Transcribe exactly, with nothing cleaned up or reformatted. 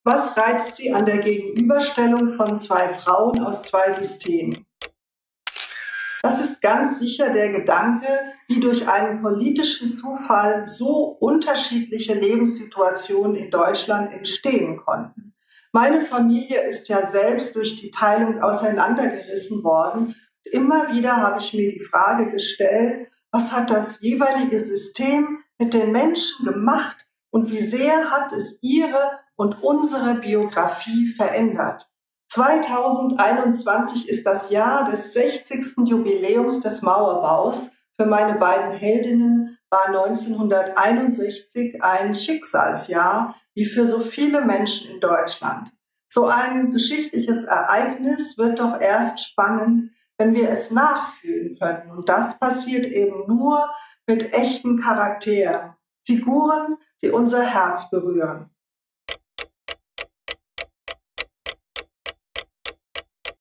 Was reizt Sie an der Gegenüberstellung von zwei Frauen aus zwei Systemen? Das ist ganz sicher der Gedanke, wie durch einen politischen Zufall so unterschiedliche Lebenssituationen in Deutschland entstehen konnten. Meine Familie ist ja selbst durch die Teilung auseinandergerissen worden. Immer wieder habe ich mir die Frage gestellt, was hat das jeweilige System mit den Menschen gemacht und wie sehr hat es ihre und unsere Biografie verändert? zweitausendeinundzwanzig ist das Jahr des sechzigsten Jubiläums des Mauerbaus. Für meine beiden Heldinnen war neunzehnhunderteinundsechzig ein Schicksalsjahr, wie für so viele Menschen in Deutschland. So ein geschichtliches Ereignis wird doch erst spannend, wenn wir es nachfühlen können. Und das passiert eben nur mit echten Charakteren, Figuren, die unser Herz berühren.